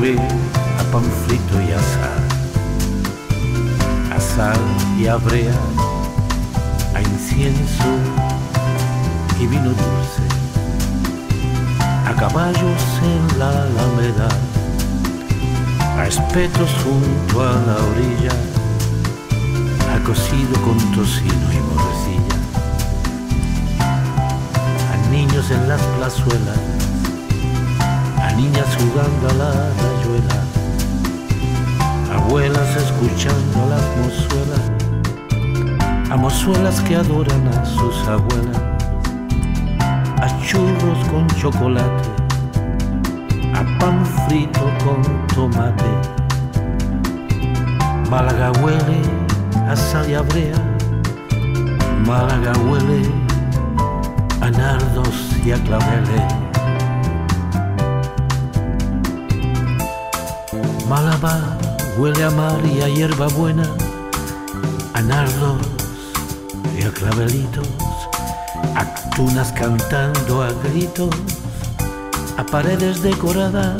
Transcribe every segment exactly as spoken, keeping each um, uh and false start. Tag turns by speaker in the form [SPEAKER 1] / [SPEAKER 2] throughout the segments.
[SPEAKER 1] Huele a pan frito y a sal, a sal y a brea, a incienso y vino dulce, a caballos en la alameda, a espetos junto a la orilla, a cocido con tocino y morcilla, a niños en las plazuelas, a niñas jugando a la rayuela, abuelas escuchando a las mozuelas, a mozuelas que adoran a sus abuelas, a churros con chocolate, a pan frito con tomate. Málaga huele a sal y a brea, Málaga huele a nardos y a claveles. Málaga huele a mar y a hierba buena, a nardos y a clavelitos, a tunas cantando a gritos, a paredes decoradas.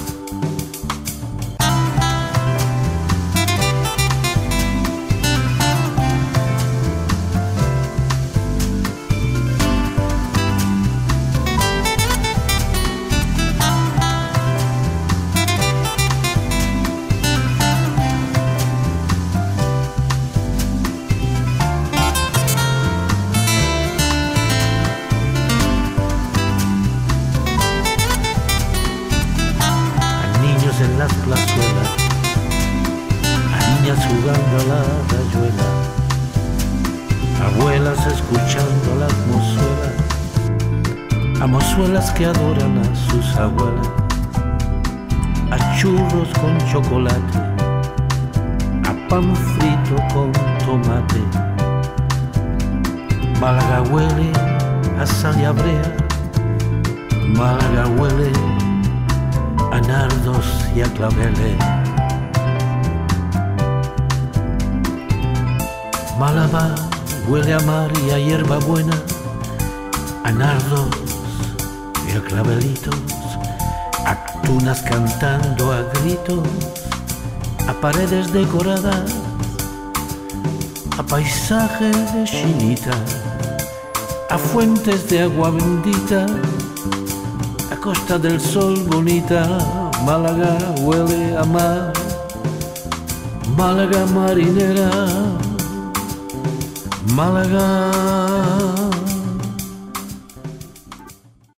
[SPEAKER 1] En las plazuelas, a niñas jugando a la rayuela, abuelas escuchando a las mozuelas, a mozuelas que adoran a sus abuelas, a churros con chocolate, a pan frito con tomate. Málaga huele a sal y a brea, Málaga huele a nardos y a claveles. Málaga huele a mar y a hierba buena, a nardos y a clavelitos, a tunas cantando a gritos, a paredes decoradas, a paisajes de chinita, a fuentes de agua bendita, a costa del sol bonita. Málaga huele a mar, Málaga marinera, Málaga